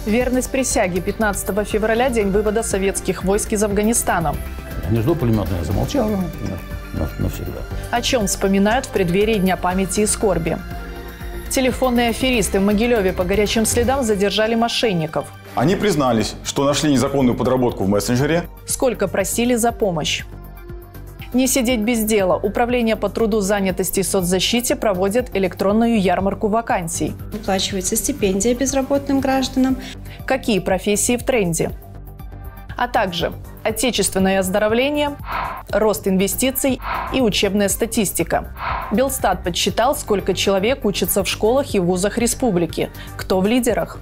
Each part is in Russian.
Верность присяге. 15 февраля – день вывода советских войск из Афганистана. Гнездо пулеметное замолчало навсегда. О чем вспоминают в преддверии Дня памяти и скорби. Телефонные аферисты в Могилеве по горячим следам задержали мошенников. Они признались, что нашли незаконную подработку в мессенджере. Сколько просили за помощь. Не сидеть без дела. Управление по труду, занятости и соцзащите проводит электронную ярмарку вакансий. Выплачивается стипендия безработным гражданам. Какие профессии в тренде? А также отечественное оздоровление, рост инвестиций и учебная статистика. Белстат подсчитал, сколько человек учатся в школах и вузах республики. Кто в лидерах?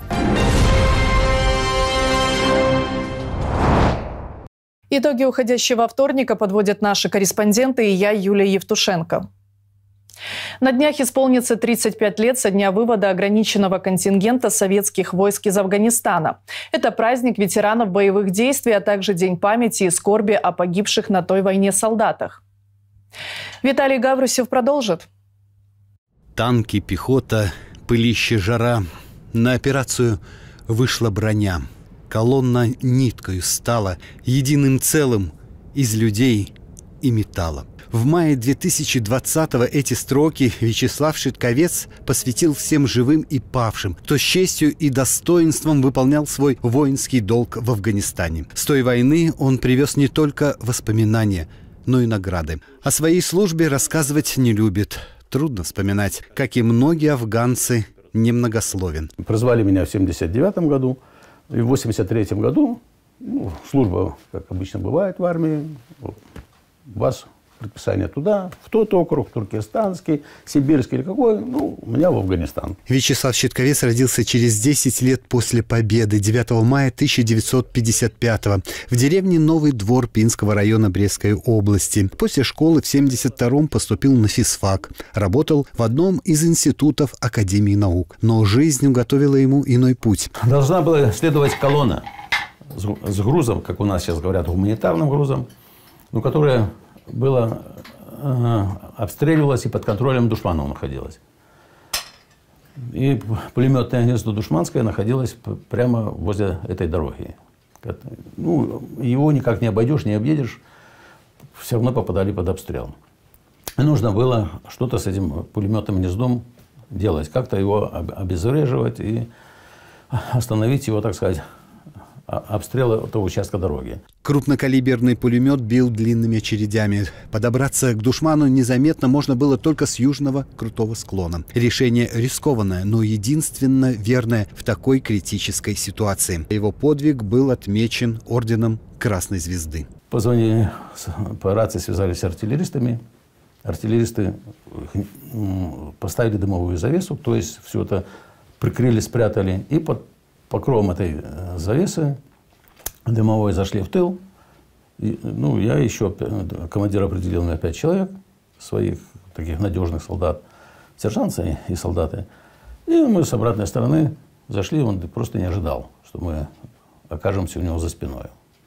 Итоги уходящего вторника подводят наши корреспонденты и я, Юлия Евтушенко. На днях исполнится 35 лет со дня вывода ограниченного контингента советских войск из Афганистана. Это праздник ветеранов боевых действий, а также День памяти и скорби о погибших на той войне солдатах. Виталий Гаврусев продолжит. Танки, пехота, пылище, жара. На операцию вышла броня. Колонна ниткою стала единым целым из людей и металла. В мае 2020-го эти строки Вячеслав Шитковец посвятил всем живым и павшим, кто с честью и достоинством выполнял свой воинский долг в Афганистане. С той войны он привез не только воспоминания, но и награды. О своей службе рассказывать не любит. Трудно вспоминать, как и многие афганцы, немногословен. Призвали меня в 1979 году. И в 1983 году служба, как обычно бывает в армии, вас предписание туда, в тот округ, туркестанский, сибирский или какой, у меня в Афганистан. Вячеслав Шитковец родился через 10 лет после победы, 9 мая 1955 в деревне Новый Двор Пинского района Брестской области. После школы в 1972-м поступил на физфак, работал в одном из институтов Академии наук. Но жизнь уготовила ему иной путь. Должна была следовать колонна с грузом, как у нас сейчас говорят, гуманитарным грузом, которая обстреливалась и под контролем душманов находилась. И пулеметное гнездо Душманское находилось прямо возле этой дороги. Его никак не обойдешь, не объедешь, все равно попадали под обстрел. И нужно было что-то с этим пулеметным гнездом делать, как-то его обезвреживать и остановить его, так сказать, обстрела этого участка дороги. Крупнокалиберный пулемет бил длинными очередями. Подобраться к душману незаметно можно было только с южного крутого склона. Решение рискованное, но единственно верное в такой критической ситуации. Его подвиг был отмечен орденом Красной Звезды. Позвонили, по рации связались с артиллеристами. Артиллеристы поставили дымовую завесу, то есть все это прикрыли, спрятали, и под покровом этой завесы дымовой зашли в тыл. И, я еще, командир определил на 5 человек, своих таких надежных солдат, сержанты и солдаты. И мы с обратной стороны зашли, он просто не ожидал, что мы окажемся у него за спиной.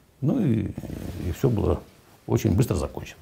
И все было очень быстро закончено.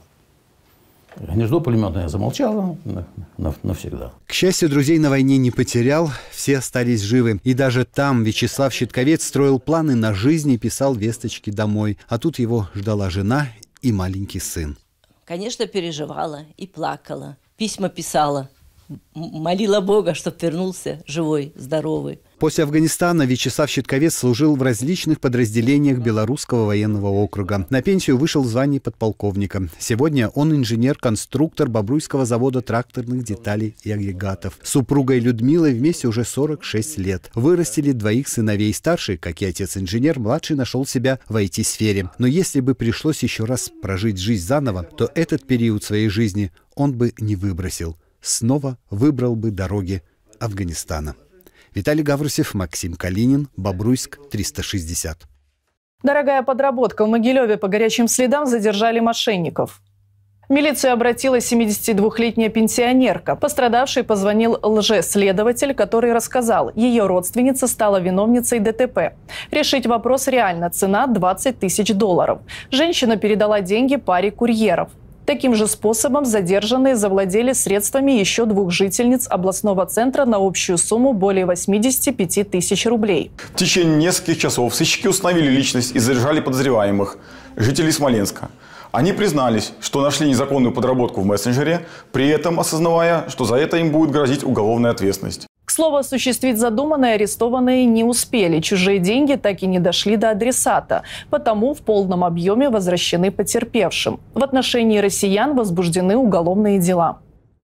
Гнездо пулеметное замолчало навсегда. К счастью, друзей на войне не потерял, все остались живы. И даже там Вячеслав Шитковец строил планы на жизнь и писал весточки домой. А тут его ждала жена и маленький сын. Конечно, переживала и плакала, письма писала. Молила Бога, чтобы вернулся живой, здоровый. После Афганистана Вячеслав Шитковец служил в различных подразделениях Белорусского военного округа. На пенсию вышел в звании подполковника. Сегодня он инженер-конструктор Бобруйского завода тракторных деталей и агрегатов. С супругой Людмилой вместе уже 46 лет. Вырастили 2 сыновей. Старший, как и отец-инженер, младший нашел себя в IT-сфере. Но если бы пришлось еще раз прожить жизнь заново, то этот период своей жизни он бы не выбросил. Снова выбрал бы дороги Афганистана. Виталий Гаврусев, Максим Калинин, Бобруйск, 360. Дорогая подработка. В Могилеве по горячим следам задержали мошенников. В милицию обратилась 72-летняя пенсионерка. Пострадавший позвонил лжеследователь, который рассказал, ее родственница стала виновницей ДТП. Решить вопрос реально. Цена $20 000. Женщина передала деньги паре курьеров. Таким же способом задержанные завладели средствами еще 2 жительниц областного центра на общую сумму более 85 тысяч рублей. В течение нескольких часов сыщики установили личность и задержали подозреваемых, жителей Смоленска. Они признались, что нашли незаконную подработку в мессенджере, при этом осознавая, что за это им будет грозить уголовная ответственность. К слову, осуществить задуманное арестованные не успели. Чужие деньги так и не дошли до адресата, потому в полном объеме возвращены потерпевшим. В отношении россиян возбуждены уголовные дела.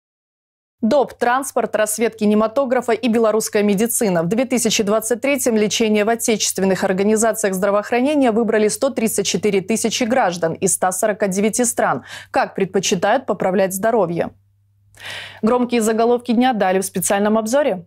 ДОП, транспорт, рассвет кинематографа и белорусская медицина. В 2023-м лечение в отечественных организациях здравоохранения выбрали 134 тысячи граждан из 149 стран. Как предпочитают поправлять здоровье? Громкие заголовки дня далее в специальном обзоре.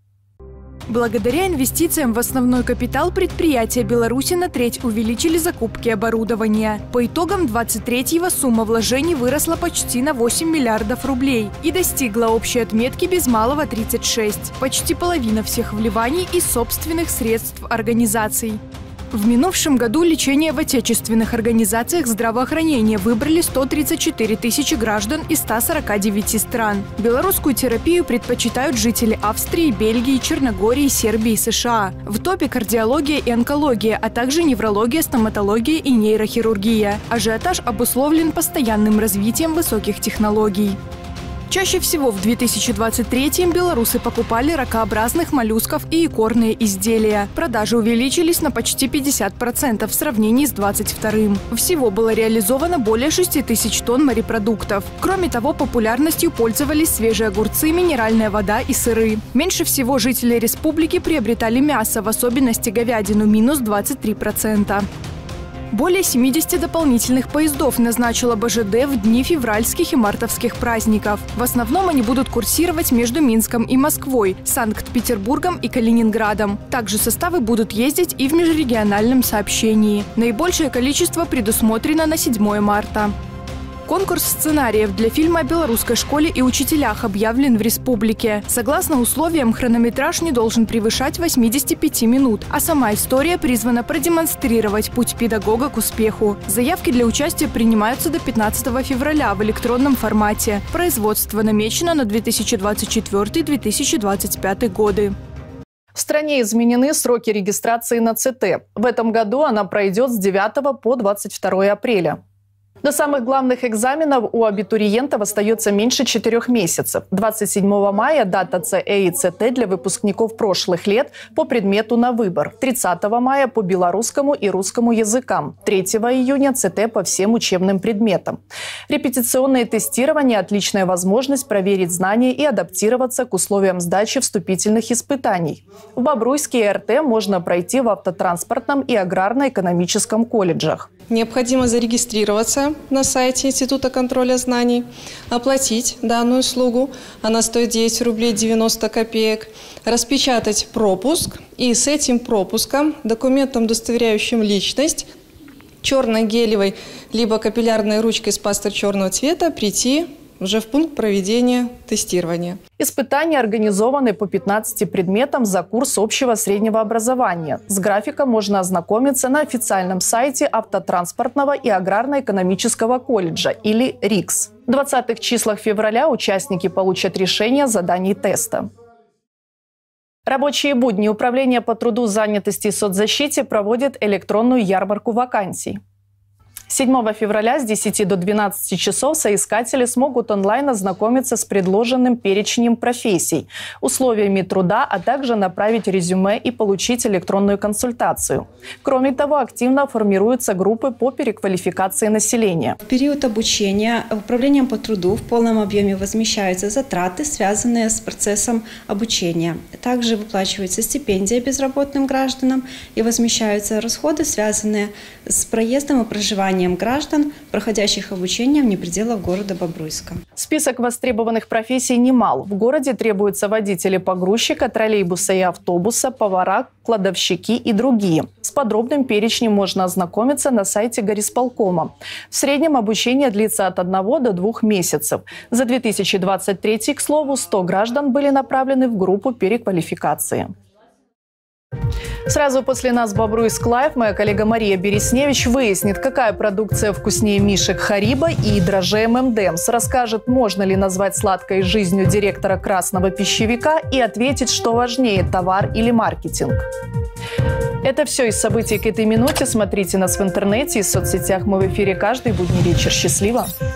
Благодаря инвестициям в основной капитал предприятия Беларуси на треть увеличили закупки оборудования. По итогам 23-го сумма вложений выросла почти на 8 миллиардов рублей и достигла общей отметки без малого 36. Почти половина всех вливаний из собственных средств организаций. В минувшем году лечение в отечественных организациях здравоохранения выбрали 134 тысячи граждан из 149 стран. Белорусскую терапию предпочитают жители Австрии, Бельгии, Черногории, Сербии и США. В топе кардиология и онкология, а также неврология, стоматология и нейрохирургия. Ажиотаж обусловлен постоянным развитием высоких технологий. Чаще всего в 2023-м белорусы покупали ракообразных моллюсков и икорные изделия. Продажи увеличились на почти 50% в сравнении с 2022-м. Всего было реализовано более 6 тысяч тонн морепродуктов. Кроме того, популярностью пользовались свежие огурцы, минеральная вода и сыры. Меньше всего жители республики приобретали мясо, в особенности говядину, минус 23%. Более 70 дополнительных поездов назначила БЖД в дни февральских и мартовских праздников. В основном они будут курсировать между Минском и Москвой, Санкт-Петербургом и Калининградом. Также составы будут ездить и в межрегиональном сообщении. Наибольшее количество предусмотрено на 7 марта. Конкурс сценариев для фильма о белорусской школе и учителях объявлен в республике. Согласно условиям, хронометраж не должен превышать 85 минут, а сама история призвана продемонстрировать путь педагога к успеху. Заявки для участия принимаются до 15 февраля в электронном формате. Производство намечено на 2024-2025 годы. В стране изменены сроки регистрации на ЦТ. В этом году она пройдет с 9 по 22 апреля. До самых главных экзаменов у абитуриентов остается меньше 4 месяцев. 27 мая дата ЦЭ и ЦТ для выпускников прошлых лет по предмету на выбор. 30 мая по белорусскому и русскому языкам. 3 июня ЦТ по всем учебным предметам. Репетиционное тестирование – отличная возможность проверить знания и адаптироваться к условиям сдачи вступительных испытаний. В Бобруйске и РТ можно пройти в автотранспортном и аграрно-экономическом колледжах. Необходимо зарегистрироваться на сайте Института контроля знаний, оплатить данную услугу, она стоит 9 рублей 90 копеек, распечатать пропуск и с этим пропуском, документом, удостоверяющим личность, черной гелевой либо капиллярной ручкой с пастой черного цвета прийти уже в пункт проведения тестирования. Испытания организованы по 15 предметам за курс общего среднего образования. С графиком можно ознакомиться на официальном сайте Автотранспортного и аграрно-экономического колледжа или РИКС. В 20-х числах февраля участники получат решение заданий теста. Рабочие будни Управление по труду, занятости и соцзащите проводит электронную ярмарку вакансий. 7 февраля с 10 до 12 часов соискатели смогут онлайн ознакомиться с предложенным перечнем профессий, условиями труда, а также направить резюме и получить электронную консультацию. Кроме того, активно формируются группы по переквалификации населения. В период обучения Управлением по труду в полном объеме возмещаются затраты, связанные с процессом обучения. Также выплачивается стипендия безработным гражданам и возмещаются расходы, связанные с проездом и проживанием граждан, проходящих обучение вне пределов города Бобруйска. Список востребованных профессий немал. В городе требуются водители-погрузчика, троллейбуса и автобуса, повара, кладовщики и другие. С подробным перечнем можно ознакомиться на сайте горисполкома. В среднем обучение длится от 1 до 2 месяцев. За 2023, к слову, 100 граждан были направлены в группу переквалификации. Сразу после нас в «Бобруйск Лайв» моя коллега Мария Бересневич выяснит, какая продукция вкуснее мишек Хариба и дрожжей ММДМС, расскажет, можно ли назвать сладкой жизнью директора красного пищевика, и ответит, что важнее – товар или маркетинг. Это все из событий к этой минуте. Смотрите нас в интернете и соцсетях. Мы в эфире каждый будний вечер. Счастливо!